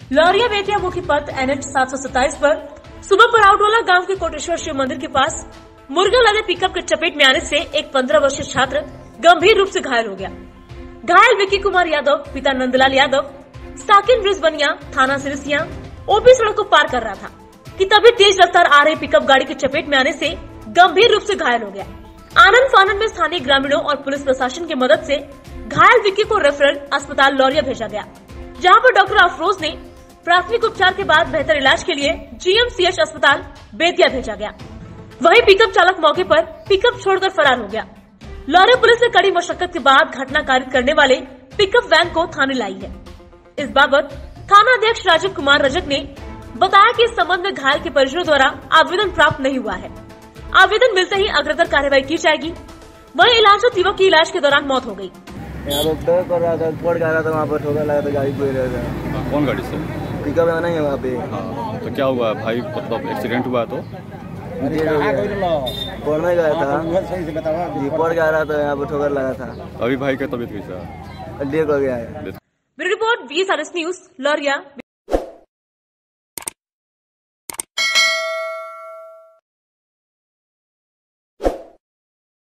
लौरिया बेतिया मुख्य पथ NH 727 पर सुबह पराउडोला गांव के कोटेश्वर शिव मंदिर के पास मुर्गा लदे पिकअप के चपेट में आने से एक 15 वर्षीय छात्र गंभीर रूप से घायल हो गया। घायल विक्की कुमार यादव पिता नंदलाल यादव साकिन ब्रिज बनिया थाना सिरसिया ओपी सड़क को पार कर रहा था कि तभी तेज रफ्तार आ रही पिकअप गाड़ी के चपेट में आने से गंभीर रूप से घायल हो गया। आनंद फानन में स्थानीय ग्रामीणों और पुलिस प्रशासन की मदद से घायल विक्की को रेफरल अस्पताल लौरिया भेजा गया, जहां पर डॉक्टर अफरोज ने प्राथमिक उपचार के बाद बेहतर इलाज के लिए GMCH अस्पताल बेतिया भेजा गया। वहीं पिकअप चालक मौके पर पिकअप छोड़कर फरार हो गया। लौरिया पुलिस ने कड़ी मशक्कत के बाद घटना कारित करने वाले पिकअप वैन को थाने लाई है। इस बाबत थाना अध्यक्ष राजीव कुमार रजक ने बताया कि इस संबंध में घायल के परिजनों द्वारा आवेदन प्राप्त नहीं हुआ है। आवेदन मिलते ही अग्रतर कार्रवाई की जाएगी। वहीं इलाजरत युवक की इलाज के दौरान मौत हो गई। यहाँ पर ट्रक कर रहा था, पड़ गया था, वहाँ पर ठोकर लगा था, गाड़ी कोई रहा था। कौन गाड़ी से? पिकअप है नहीं वहाँ पे। हाँ, तो क्या हुआ भाई, मतलब एक्सीडेंट हुआ तो पड़ने गया था, ये पड़ गया रहा था, यहाँ पर ठोकर लगा था। अभी भाई का तबीयत कैसा है? डेक हो गया है। Bureau report VSRS news Lauriya.